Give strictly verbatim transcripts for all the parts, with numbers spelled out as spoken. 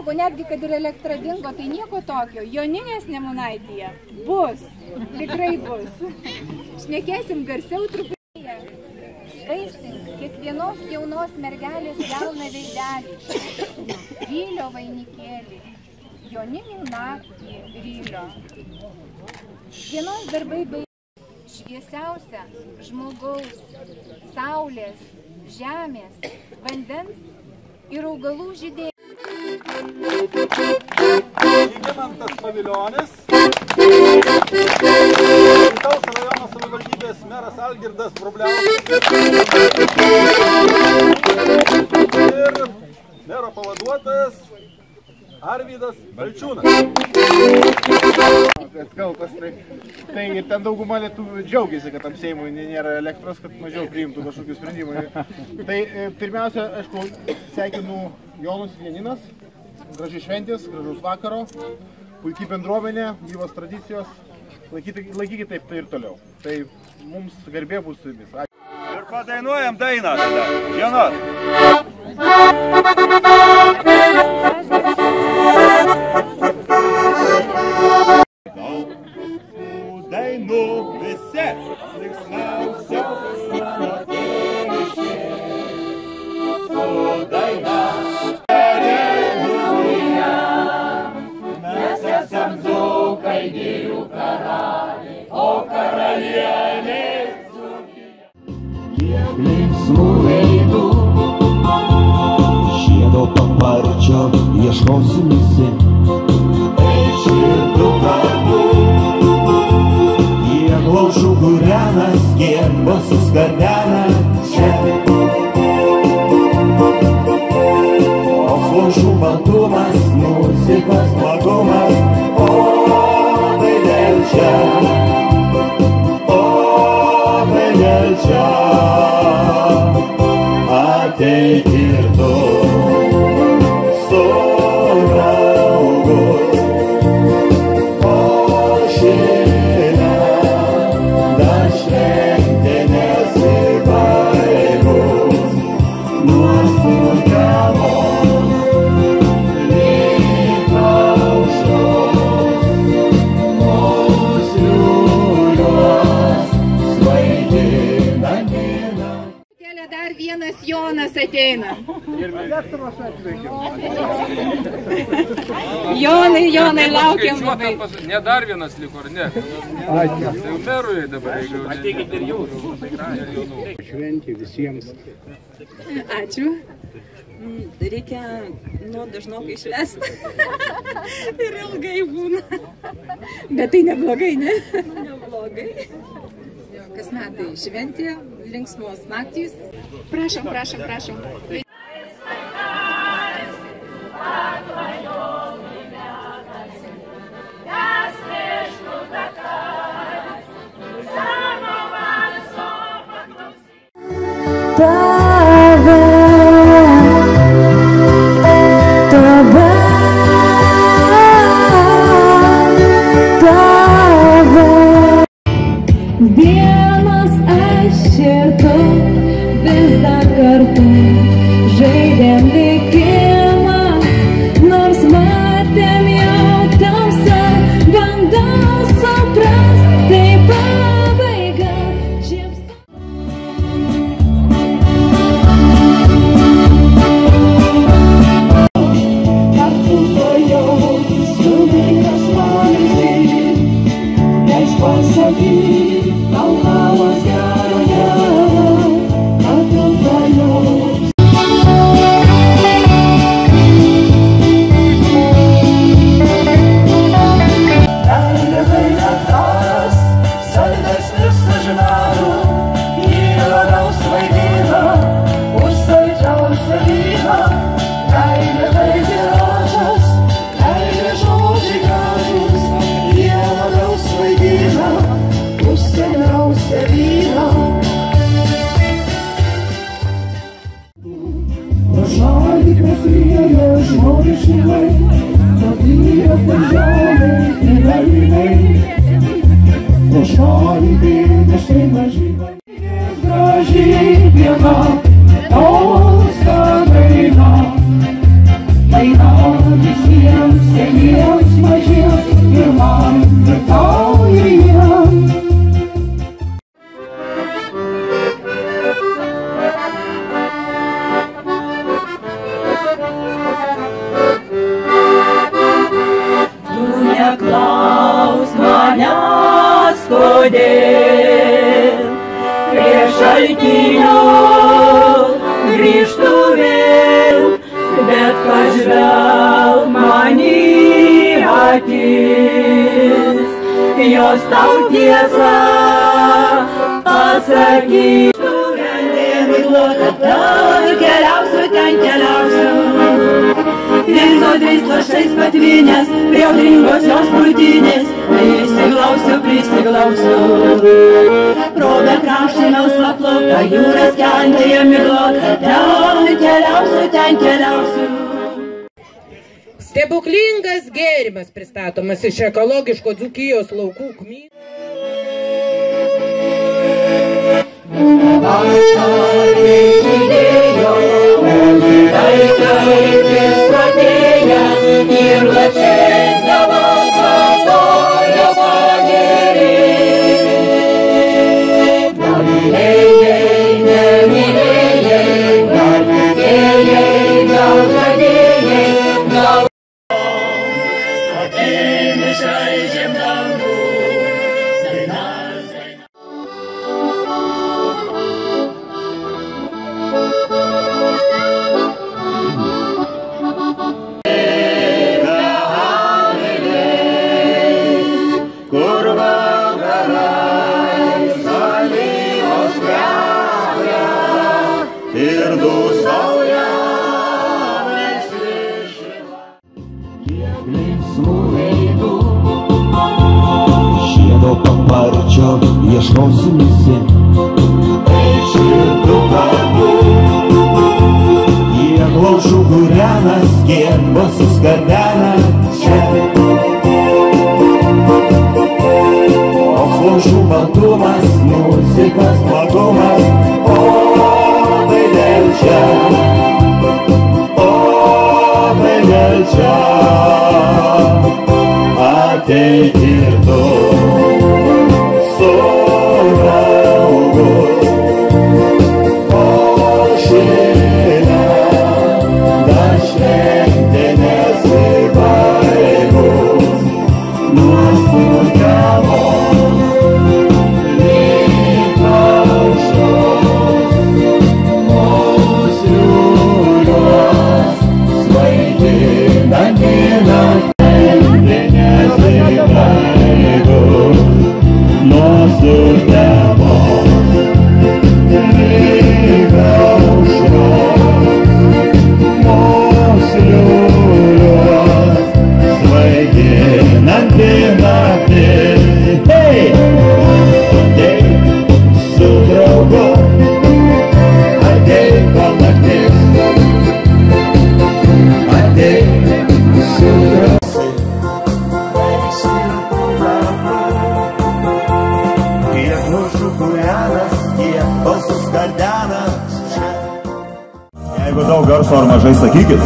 sako, netgi kad ir elektra dingo, tai nieko tokio. Joninės Nemunaityje bus, tikrai bus. Šnekėsim garsiau truputį. Skaistink kiekvienos jaunos mergelės jauną veidelį, rylio vainikėlį, joninių naktį rylio. Dienos darbai baigė šviesiausia žmogaus, saulės, žemės, vandens ir augalų žydėjimą. Žygimantas Paviljonis, Alytaus rajono savivaldybės meras Algirdas Vrubliauskas ir mero pavaduotojas Arvydas Balčiūnas. Kaltas, tai, tai ir ten dauguma lietuvių džiaugiasi, kad tam Seimui nėra elektros, kad mažiau priimtų kažkokių sprendimų. Tai pirmiausia, aišku, sveikinu Jonus ir Janinas, gražiai šventės, gražaus vakaro, puikiai bendruomenė, gyvos tradicijos, laikykite taip tai ir toliau. Tai mums garbė bus su jumis. Ačiū. Ir padainuojam dainą tada, žinot. Dainų visi linksmiausia susitikė su daina. Mes esam dzūkai girių karaliai, o karalienė Dzūkija. Kiek linksmų veidų, žiedo paparčio ieškosim visi. Širdų kartų kiek laušų kūrenas, kiek balsus skardena čia. Koks laušų baltumas, muzikos plagumas, o tai dėl čia, o tai dėl čia. Ateik ir tu su draugu. Vienas Jonas ateina. Jonai, Jonai, laukiam labai. Ne dar vienas liko, ar ne? Tai merui dabar. Ateikit ir jūs. Šventė visiems. Ačiū. Reikia, nu, dažnokai švęsti. Ir ilgai būna. Bet tai neblogai, ne? Neblogai. Kas metai šventė, linksmos naktys. Prašom, prašom, prašom. Tave, tave, tave. Vienas aš ir tu vis dar kartu kodėl prie šaltinio grįžtu vėl, bet pažvelk man į akis, jos tau tiesą pasakys. Ten keliausiu, ten keliausiu, ir sodriais lašais patvinęs prie audringos jos krūtinės, prisiglausiu, prisiglausiu. Pro bekraštį melsvą plauką, jūras skendėje miglota, ten keliausiu, ten keliausiu. Stebuklingas gėrimas pristatomas iš ekologiško Dzūkijos laukų kmynų. Vasarį žydėjo, tai kaip išprotėję, ir lašiais dabar pastojo pagėrė. Gal mylėjai, nemylėjai, gal tikėjai, gal žadėjai, gal akimis žaidžiam dangų. Ir dūsauja visi šila. Kiek linksmų veidų, žiedo paparčio ieškosiu visi. Tai širdų kartų, kiek laužų kūrenas, kiek balsų skardena čia. Koks laužų baltumas, muzikos smagumas, o tai dėl čia, o tai dėl čia, ateik ir tu su draugu, o šiandien dar šventė nesibaigus, mūsų temos lyg aušros. Jeigu daug garso ar mažai, sakykit.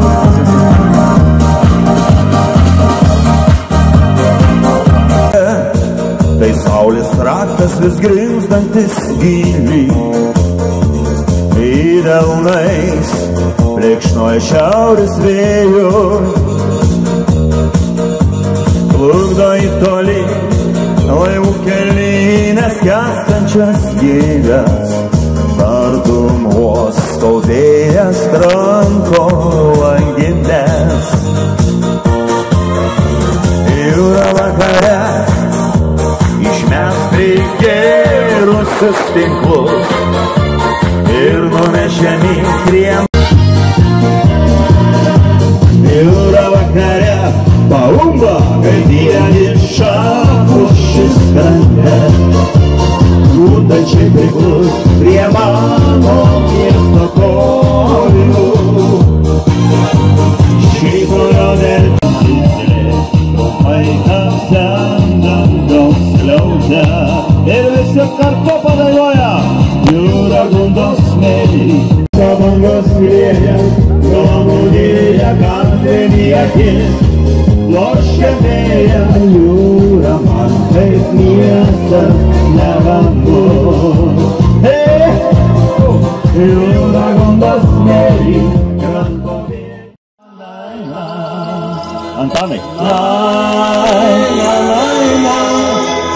Tai saulės raktas vis grimzdantis gilyn, į delnais plekšnoja šiaurės vėjų, plukdo į tolį laivų kelines skęstančias jėgas. Tartum uosto vėjas tranko langines. Jūra vakare išmes prigėrusius tinklus ir nunešiami kriem. Jūra vakare paumba, kad jie iššaku šis krantas. Gūdančiai priglus prie mano miesto kojų. Šypulio derčyslė, trumpai apsendant skliaudžia. Ir visi kartu padainuoja, jūra gundo smėlį. Bangos skrieja, nuomonėje kandenį akis. Lošia vėja, jūra man kaip miestas nevangu. Hey, jūra gundo smėlį, kranto vėja. Antanai. La, la, la, la.